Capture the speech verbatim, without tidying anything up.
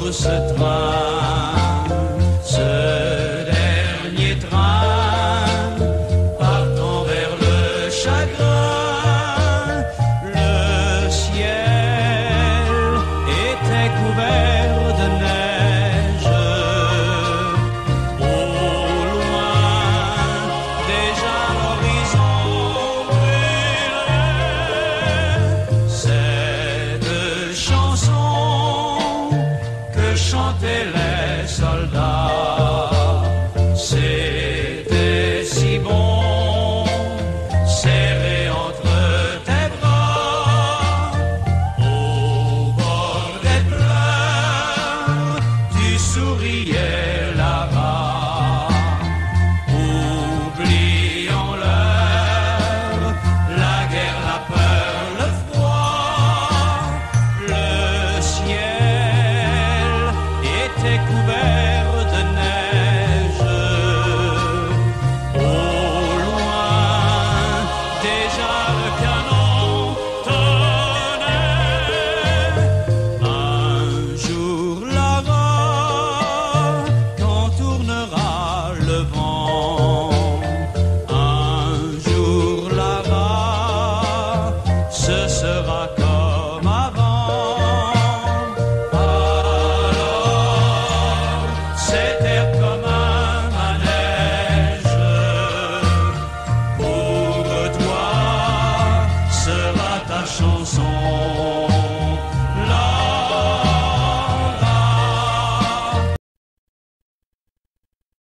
ce train, ce dernier train, partant vers le chagrin. Le ciel était couvert de neige. Au loin, déjà l'horizon brûlait. Cette chanson que chantaient les soldats